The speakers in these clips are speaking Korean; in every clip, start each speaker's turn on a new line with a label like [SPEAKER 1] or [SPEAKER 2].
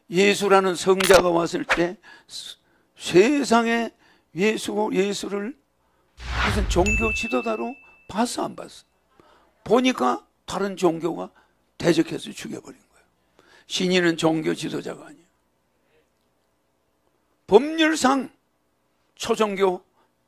[SPEAKER 1] 예수라는 성자가 왔을 때 세상에 예수를 무슨 종교 지도자로 봤어 안 봤어? 보니까 다른 종교가 대적해서 죽여버린 거예요. 신인은 종교 지도자가 아니에요. 법률상 초종교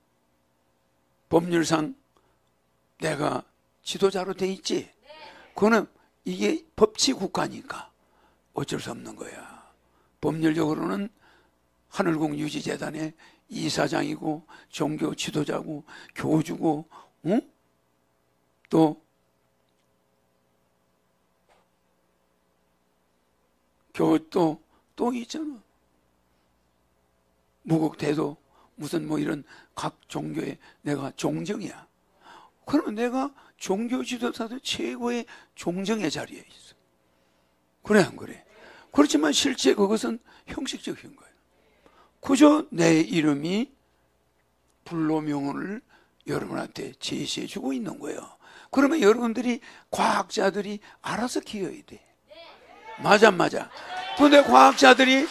[SPEAKER 1] 법률상 내가 지도자로 돼 있지. 그거는 이게 법치 국가니까 어쩔 수 없는 거야. 법률적으로는 하늘궁 유지재단의 이사장이고 종교 지도자고 교주고 또 있잖아. 무국대도 무슨 뭐 이런 각 종교에 내가 종정이야. 그러면 내가 종교 지도자도 최고의 종정의 자리에 있어. 그래 안 그래? 그렇지만 실제 그것은 형식적인 거예요. 그저 내 이름이 불로명언을 여러분한테 제시해 주고 있는 거예요. 그러면 여러분들이 과학자들이 알아서 기어야 돼. 맞아. 근데 과학자들이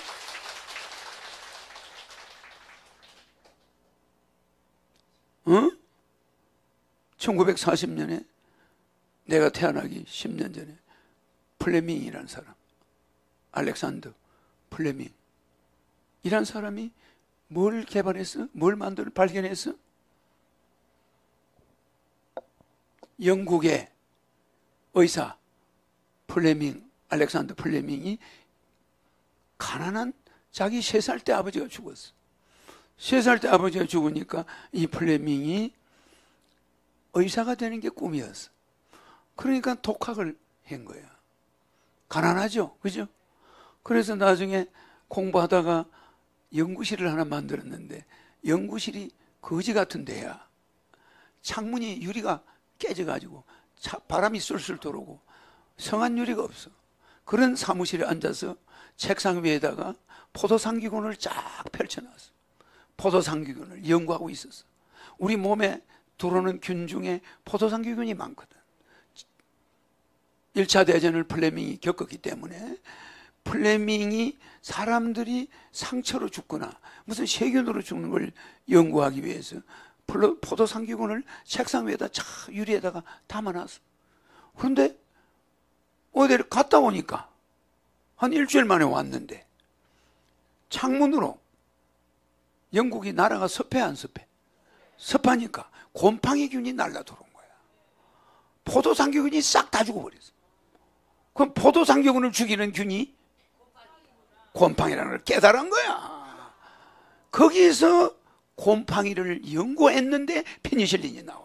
[SPEAKER 1] 1940년에 내가 태어나기 10년 전에 플레밍이라는 사람, 알렉산더 플레밍 이란 사람이 뭘 개발했어? 뭘 발견했어? 영국의 의사 알렉산더 플레밍이 가난한 자기 3살 때 아버지가 죽었어. 3살 때 아버지가 죽으니까 이 플레밍이 의사가 되는 게 꿈이었어. 그러니까 독학을 한 거야. 가난하죠, 그죠? 그래서 나중에 공부하다가 연구실을 하나 만들었는데 연구실이 거지 같은 데야. 창문이 유리가 깨져가지고 바람이 쏠쏠 들어오고 성한 유리가 없어. 그런 사무실에 앉아서 책상 위에다가 포도상귀군을 쫙 펼쳐놨어. 포도상귀군을 연구하고 있었어. 우리 몸에 들어오는 균 중에 포도상귀군이 많거든. 1차 대전을 플레밍이 겪었기 때문에 플레밍이 사람들이 상처로 죽거나 무슨 세균으로 죽는 걸 연구하기 위해서 포도상귀군을 책상 위에다 유리에다가 담아놨어. 그런데 어디를 갔다 오니까 한 일주일 만에 왔는데 창문으로 영국이 나라가 습해 안 습해? 습하니까 곰팡이균이 날라 들어온 거야. 포도상귀균이 싹 다 죽어버렸어. 그럼 포도상귀균을 죽이는 균이 곰팡이라는 걸 깨달은 거야. 거기서 곰팡이를 연구했는데 페니실린이 나와.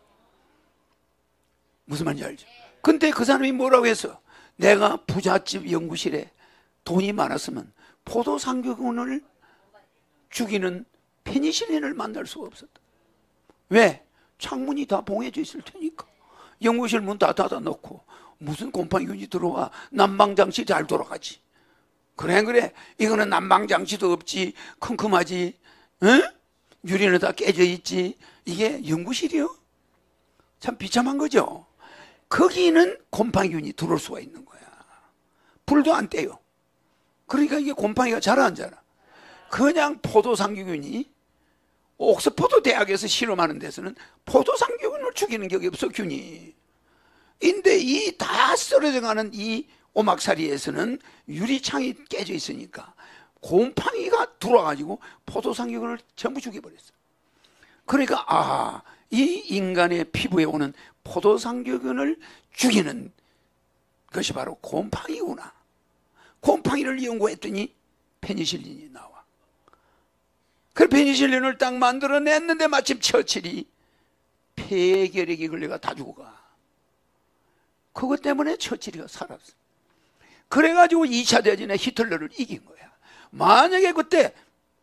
[SPEAKER 1] 무슨 말인지 알죠? 근데 그 사람이 뭐라고 했어? 내가 부잣집 연구실에 돈이 많았으면 포도상귀균을 죽이는 페니실린을 만날 수가 없었다. 왜? 창문이 다 봉해져 있을 테니까. 연구실 문 다 닫아놓고 무슨 곰팡이균이 들어와. 난방장치 잘 돌아가지. 그래 이거는 난방장치도 없지. 컴컴하지. 응? 유리는 다 깨져 있지. 이게 연구실이요? 참 비참한 거죠. 거기는 곰팡이균이 들어올 수가 있는 거야. 불도 안 떼요. 그러니까 이게 곰팡이가 잘 안 자라. 그냥 포도상귀균이 옥스퍼드 대학에서 실험하는 데서는 포도상귀균을 죽이는 게 없어, 균이. 근데 이 다 썰어져가는 이 오막살이에서는 유리창이 깨져 있으니까 곰팡이가 들어와가지고 포도상귀균을 전부 죽여버렸어. 그러니까 이 인간의 피부에 오는 포도상귀균을 죽이는 것이 바로 곰팡이구나. 곰팡이를 연구했더니 페니실린이 나와. 그 페니실린을 딱 만들어냈는데 마침 처칠이 폐결핵이 걸려가 다 죽어가. 그것 때문에 처칠이가 살았어. 그래가지고 2차 대전에 히틀러를 이긴 거야. 만약에 그때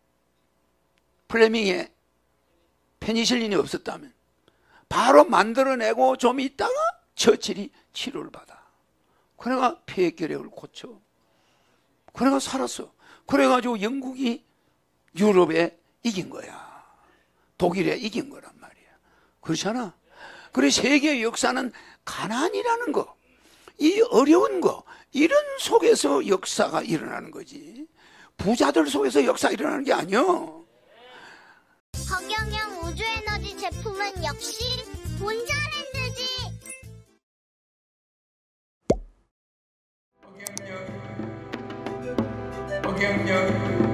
[SPEAKER 1] 플레밍의 페니실린이 없었다면 바로 만들어내고 좀 있다가 처칠이 치료를 받아. 그래가 폐결핵을 고쳐. 그래가 살았어. 그래가지고 영국이 유럽에 이긴 거야. 독일에 이긴 거란 말이야. 그렇잖아. 그래서 세계의 역사는 가난이라는 거, 이 어려운 거, 이런 속에서 역사가 일어나는 거지. 부자들 속에서 역사 일어나는 게 아니요.
[SPEAKER 2] 허경영 우주에너지 제품은 역시 본자랜드지.
[SPEAKER 3] 허경영